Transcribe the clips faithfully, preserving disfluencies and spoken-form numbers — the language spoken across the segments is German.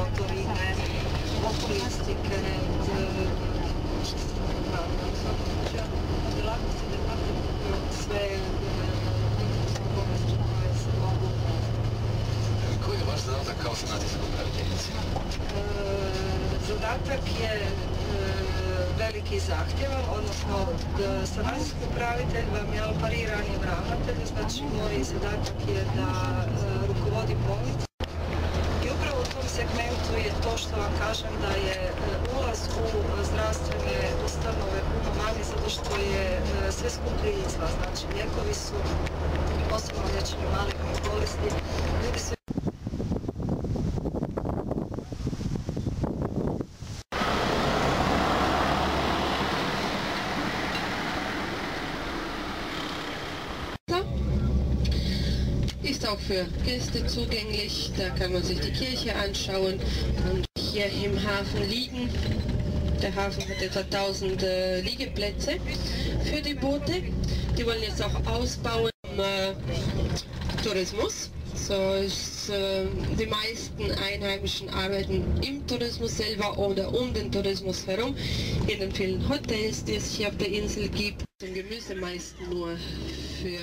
motorine, okulistike, djelatnosti da imate sve bolesti koje se mogu. Koji je vaš zadatak kao sanacijska upraviteljica? Zadatak je veliki zahtjevan, odnosno sanacijski upravitelj vam je parirani ravnatelj, znači moj zadatak je da rukovodi bolnicom. I upravo u tom segmentu je to što vam kažem da je ulaz u zdravstvene ustanove puno manji zato što je sve skuplje izlaz. Znači lijekovi su, posebno liječenju malignih bolesti, ljudi su ist auch für Gäste zugänglich, da kann man sich die Kirche anschauen und hier im Hafen liegen. Der Hafen hat etwa tausend äh, Liegeplätze für die Boote. Die wollen jetzt auch ausbauen im äh, Tourismus. So ist, äh, die meisten Einheimischen arbeiten im Tourismus selber oder um den Tourismus herum, in den vielen Hotels, die es hier auf der Insel gibt. Und Gemüse meist nur für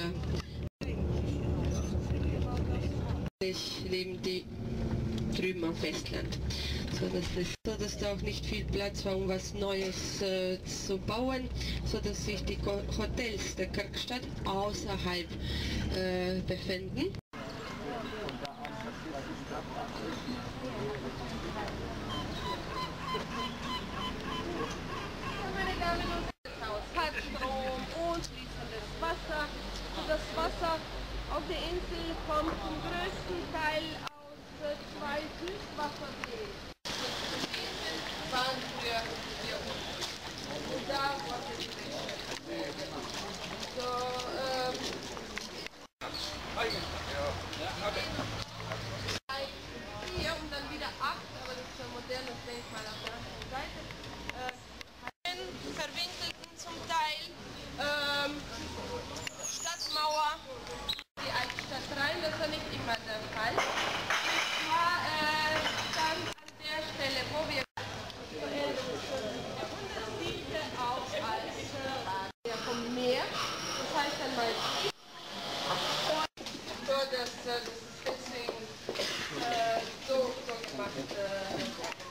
leben die drüben am Festland, so dass, das, so dass da auch nicht viel Platz war, um was Neues äh, zu bauen, so dass sich die Hotels der Kirkstadt außerhalb äh, befinden. Hat Strom und fließendes Wasser. Und das Wasser auf der Insel kommt zum größten Teil aus äh, zwei Süßwasserseen. Waren früher hier unten. Und da wurde die Wäsche. So, ähm... Vier und dann wieder acht, aber das ist ein modernes Denkmal auf der anderen Seite. Äh, verwinkelten zum Teil ähm, Stadtmauer. Die Altstadt rein, das war nicht immer der Fall. Das war äh, dann an der Stelle, wo wir äh, und das diente auch als äh, vom Meer, das heißt dann mal so, dass das ist deswegen äh, so, so gemacht. Äh,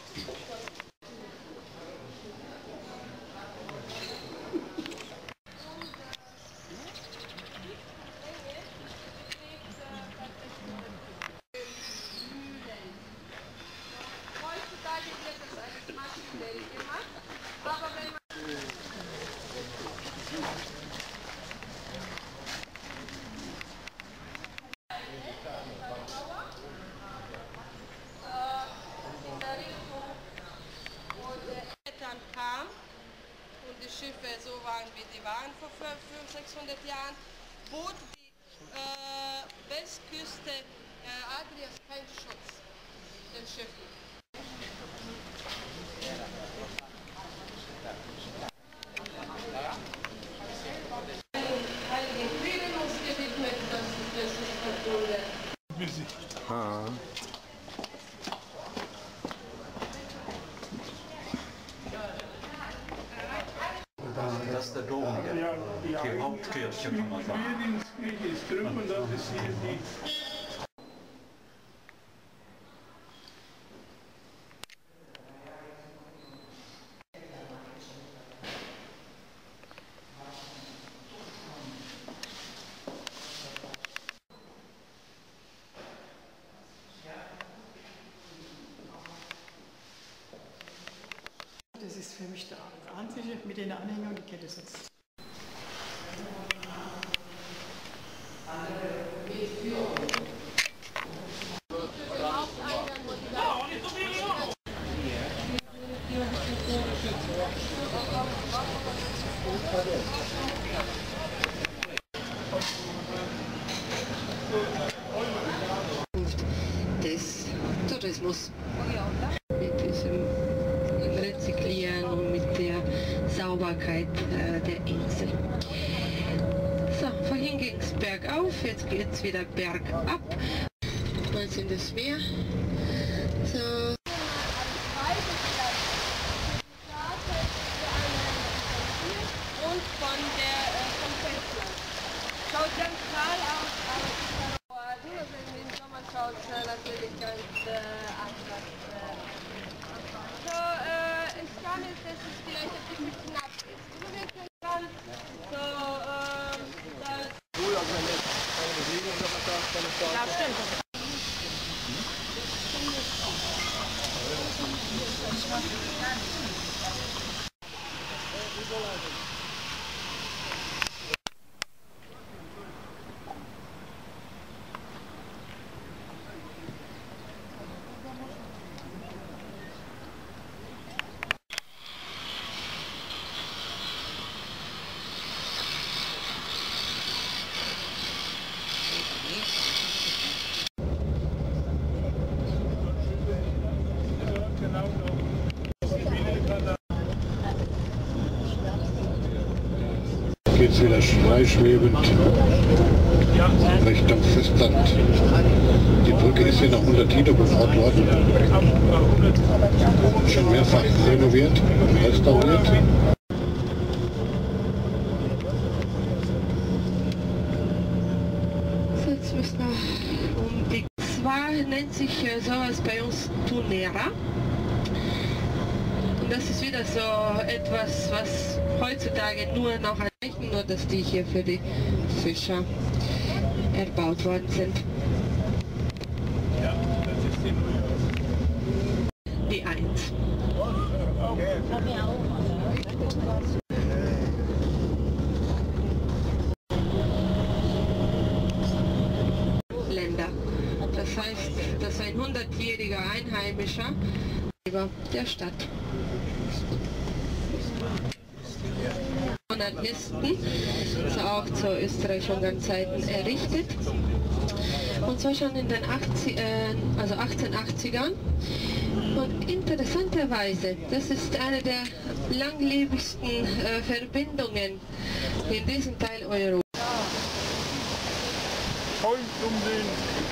kam und die Schiffe so waren, wie die waren vor fünfhundert, sechshundert Jahren, bot die äh, Westküste äh, Adrias keinen Schutz den Schiffen. Heiligen Quirinus gewidmet, das ist der Schiffspatrone. Ah. Das ist der Dom hier, die Hauptkirche kann man sagen. Die Frühlingskirche ist drüben und das ist hier die... Das ist für mich der einzige mit den Anhängern, die Kette sitzt. Des Tourismus. Mit diesem Rezyklieren und mit der Sauberkeit äh, der Insel. So, vorhin ging es bergauf, jetzt geht es wieder bergab. Mal sind es mehr. So. Jetzt wieder freischwebend Richtung Festland. Die Brücke ist hier nach Untertito gebaut worden. Schon mehrfach renoviert, restauriert. So, jetzt müssen wir um die... Zwar nennt sich äh, sowas bei uns Tunera. Und das ist wieder so etwas, was heutzutage nur noch erreichen, nur dass die hier für die Fischer erbaut worden sind. Die eins. Länder. Das heißt, dass ein hundertjähriger Einheimischer über der Stadt. Monarchisten, ist auch zu Österreich-Ungarn Zeiten errichtet. Und zwar schon in den achtzig, äh, also achtzehnhundertachtzigern. Und interessanterweise, das ist eine der langlebigsten äh, Verbindungen in diesem Teil Europas. Voll um den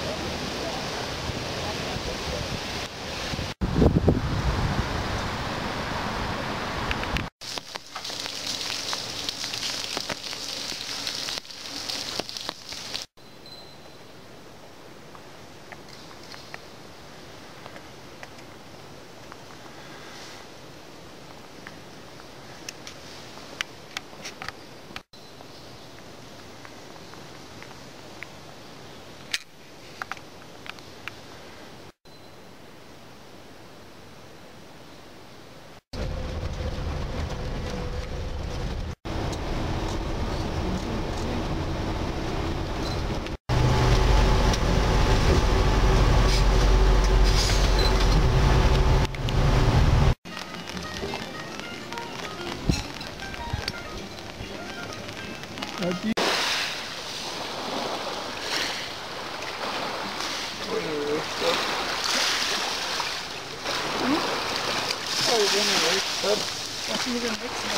Was mit dem Wechsel?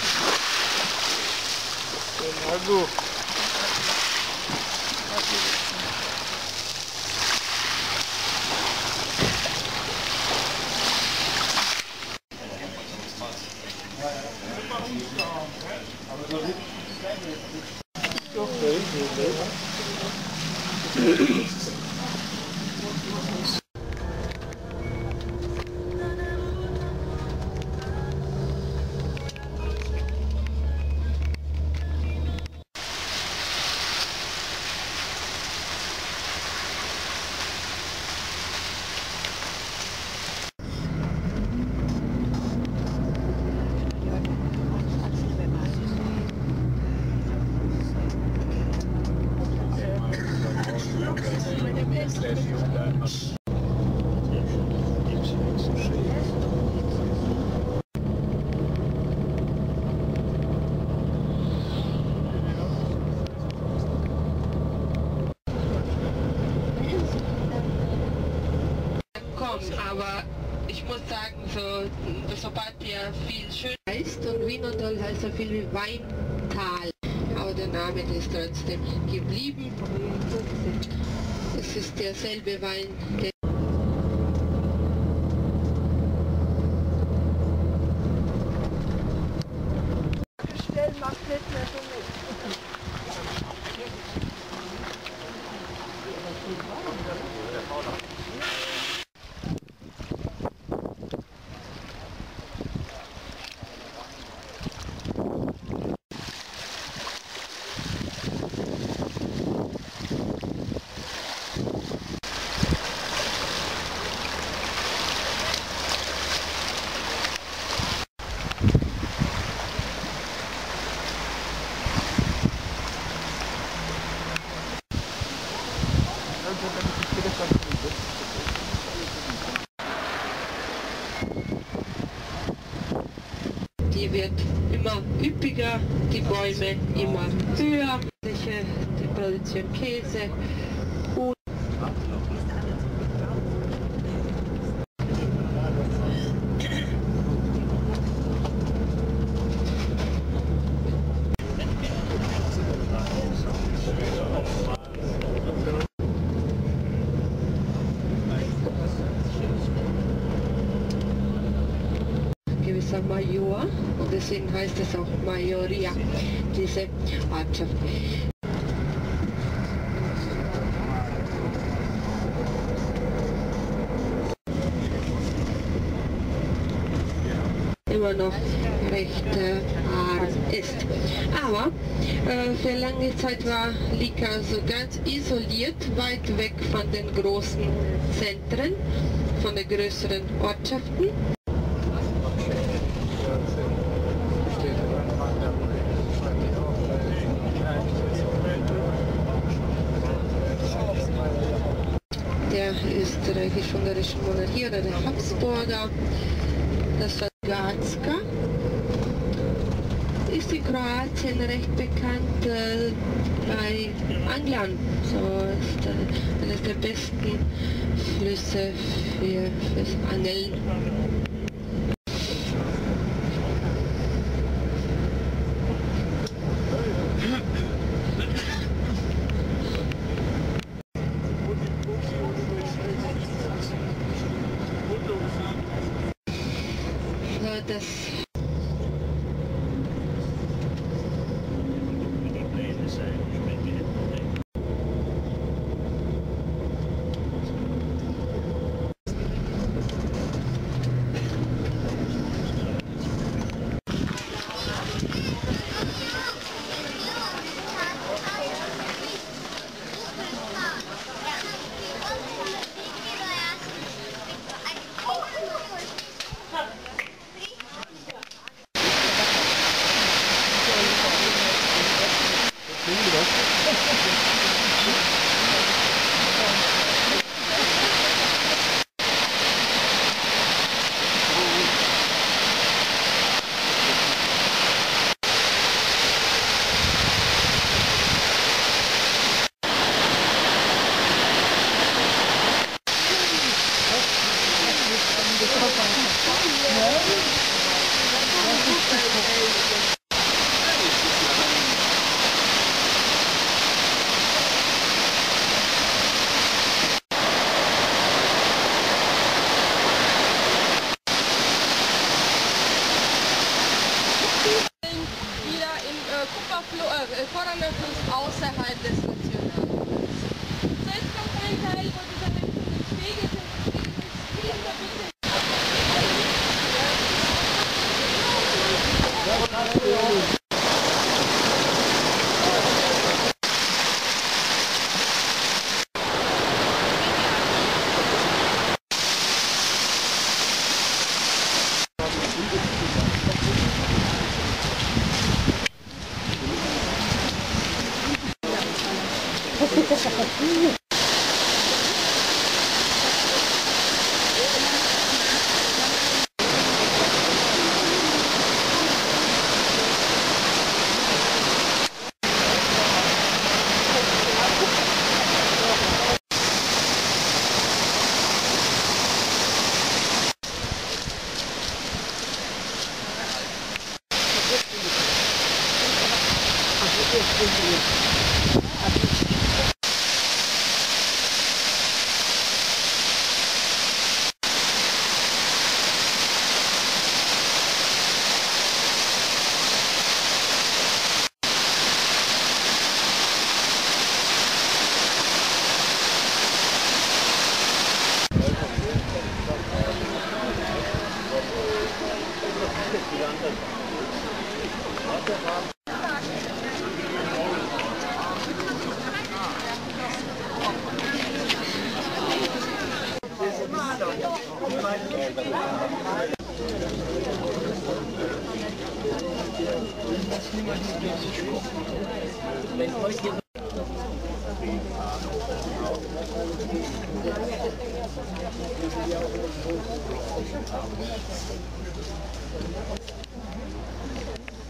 Also. Aber ich muss sagen, so, sobald der viel schön heißt und Vinodol heißt so viel wie Weintal, aber der Name ist trotzdem geblieben. Es ist derselbe Wein, der macht nicht mehr so mit. die wird immer üppiger, die Bäume immer höher. Die produzieren Käse. Und gewisser Major, und deswegen heißt es auch Majoria, diese Ortschaft. Immer noch recht äh, arm ist. Aber äh, für lange Zeit war Lika so ganz isoliert, weit weg von den großen Zentren, von den größeren Ortschaften. Der österreichisch-ungarischen Monarchie oder der Habsburger, das war Gazka. Ist in Kroatien recht bekannt äh, bei Anglern. So ist äh, eines der besten Flüsse für, fürs Angeln. Das Vorderfluss außerhalb des Nationalparks. So, jetzt kommt ein Teil, wo diese Wege sind. Wege sind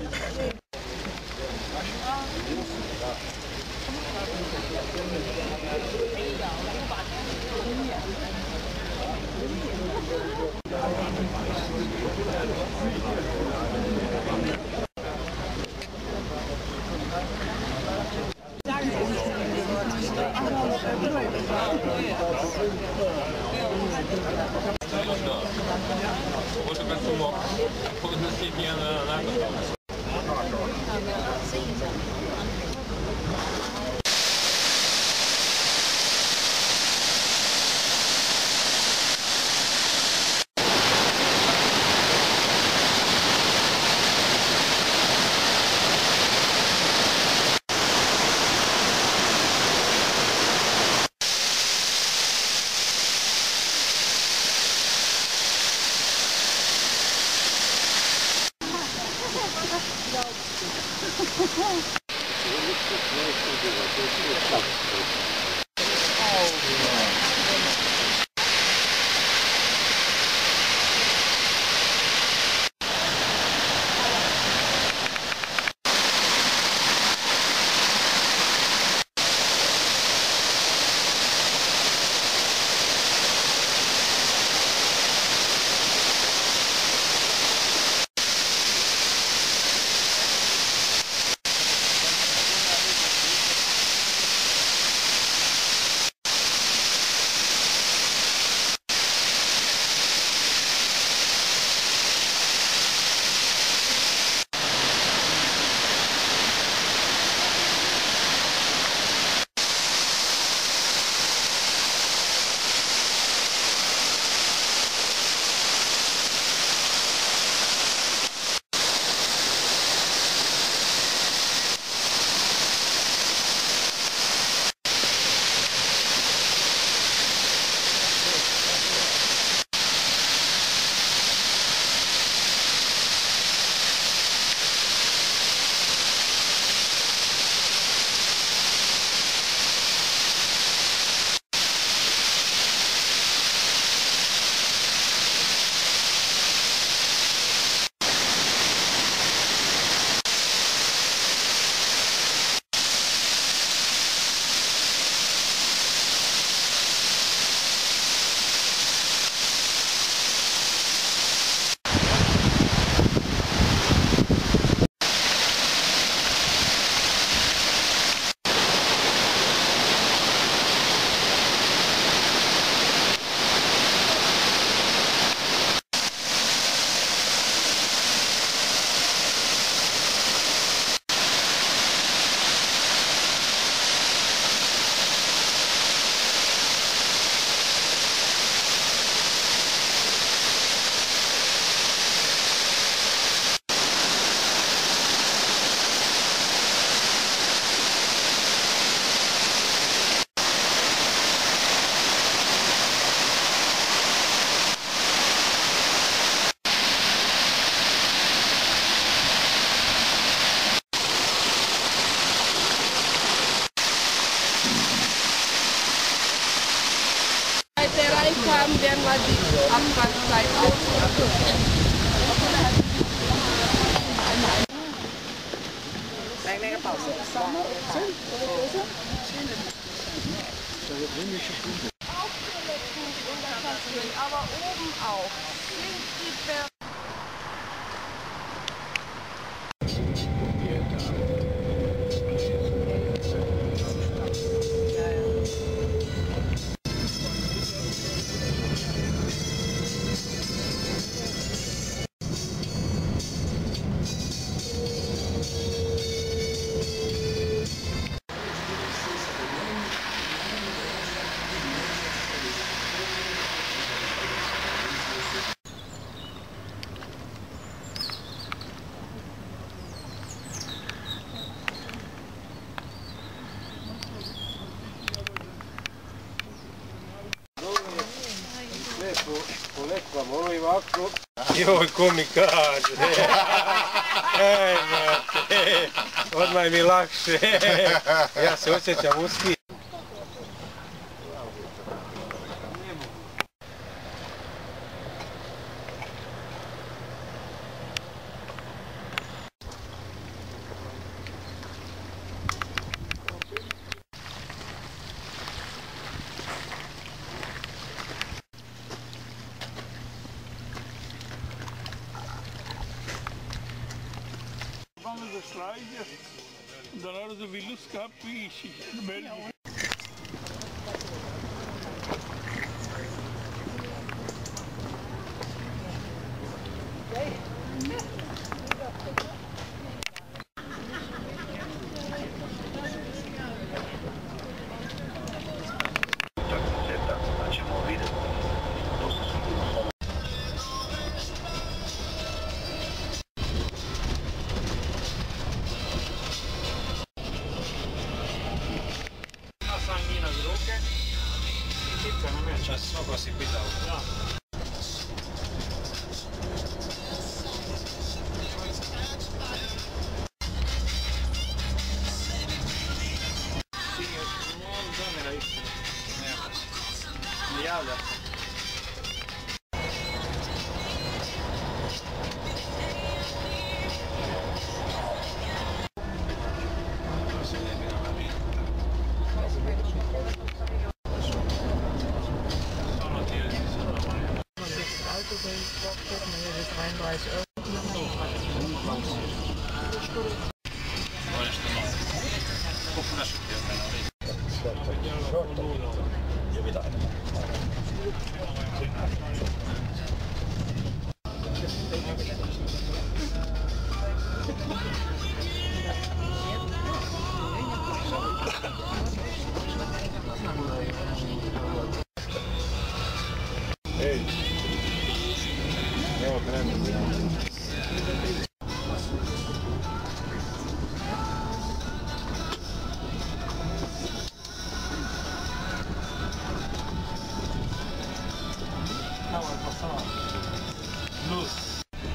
Haben, werden wir die Abfahrtszeit aufnehmen. Aber oben auch. Links die Berge. Joj, ko mi kaže, ej, brate, odmah mi lakše, ja se osjećam uspjeh. Schleicher. Und dann hat er so viel Lust gehabt wie ich. Ich melde mich. Mnogo si pitao. Ne javlja se. dreiunddreißig Euro. Hey. Evo krenemo. Plus.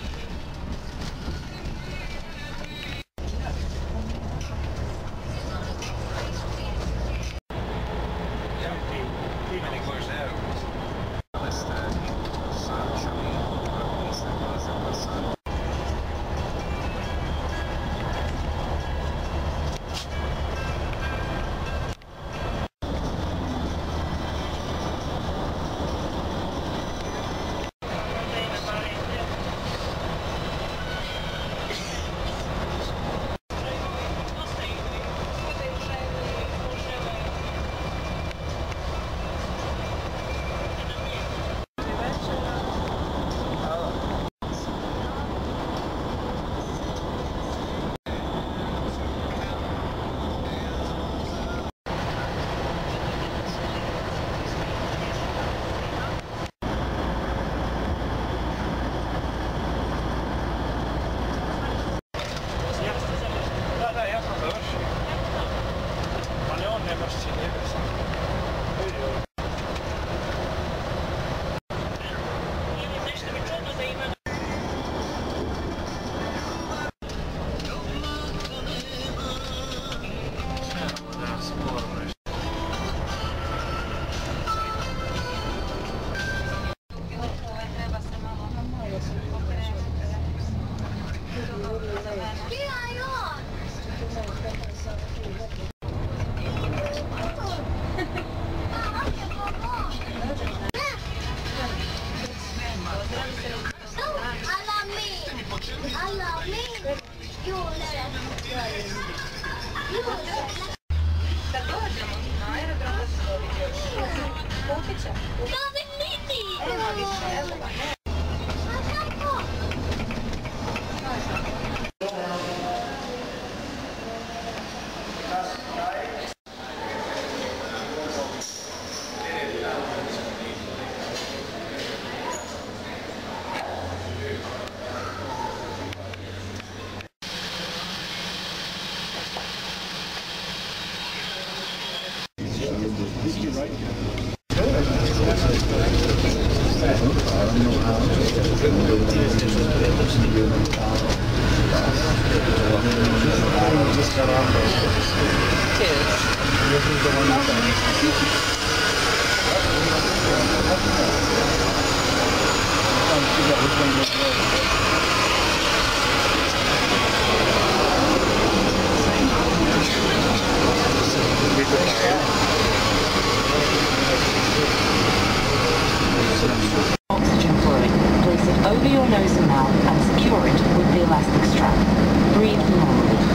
Oxygen fluid. Place it over your nose and mouth and secure it with the elastic strap. Breathe normally.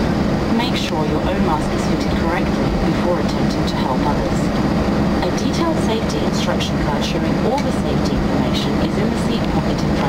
make sure your own mask is fitted correctly before attempting to help others. A detailed safety instruction card showing all the safety information is in the seat pocket in